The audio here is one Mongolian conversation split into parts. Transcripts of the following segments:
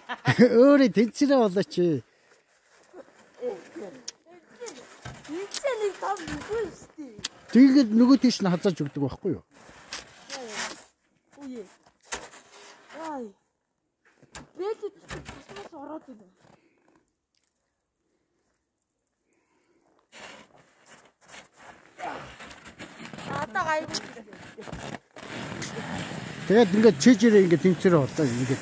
Өөрө тэнцэрээ болооч. Тэнцэний тав үгүй шүү дээ. Тэгээд нөгөө тийш нь хазааж өгдөг байхгүй юу? Үе. Ай. Бэлэд тусмаас ороод байна. Ата гайгүй. Тэгээд ингээд чижээрээ ингээд тэнцэрээ болоо ингээд.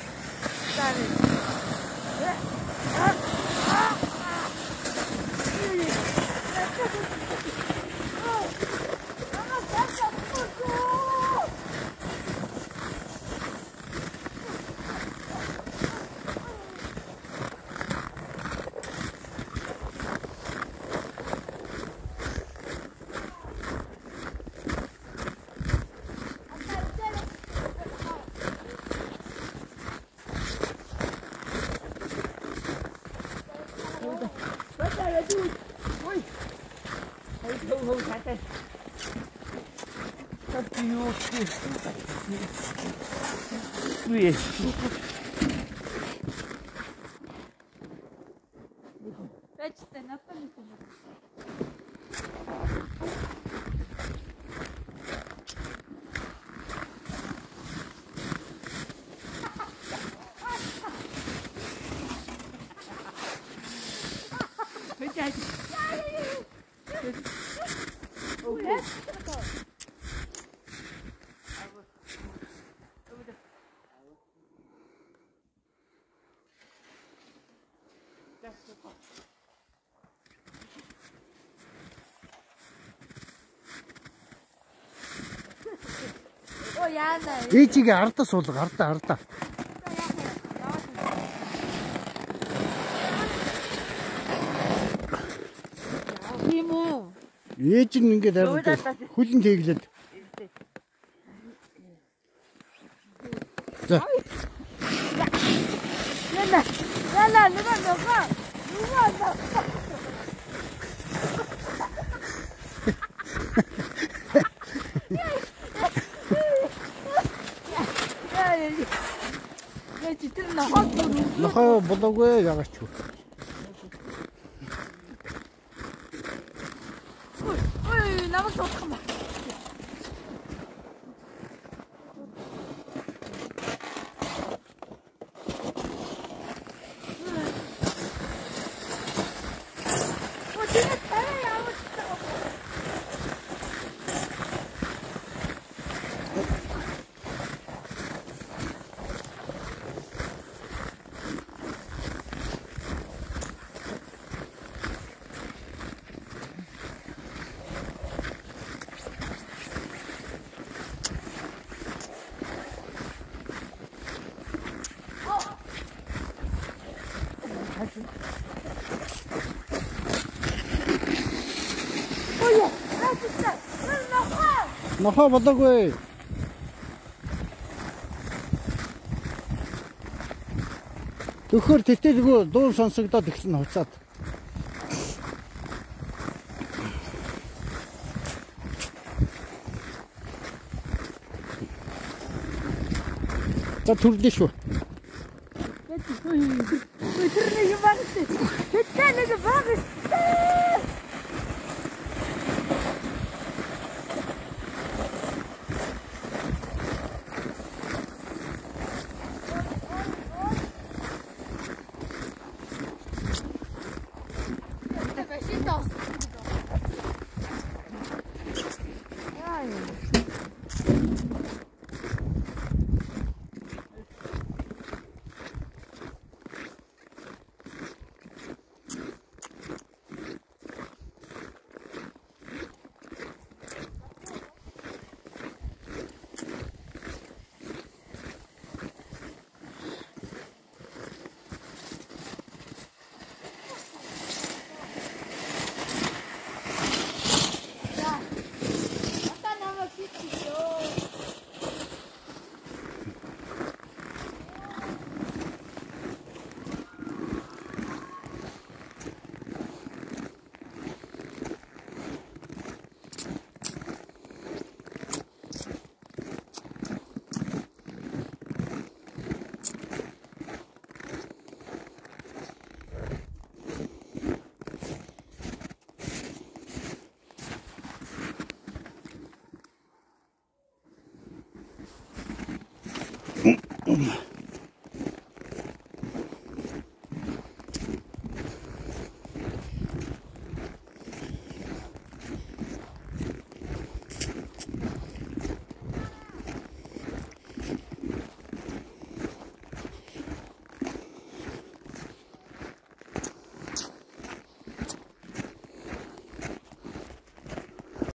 Оо яана. Ээжигээ ардаа суулга, ардаа. Тийм үү? Ээж нь ингээд хөлн тэглээд. За. Яна, 누가. Нохоо болоогүй яагаад ч. Ой, намайг тоодох юм ба. Нохоо болоогүй. Төхөр тэтэлгүй дуун сонсогдоод ихсэн хуцаад. За түрлээ шүү. Тэр нэг баг. Тэр нэг баг. Ум.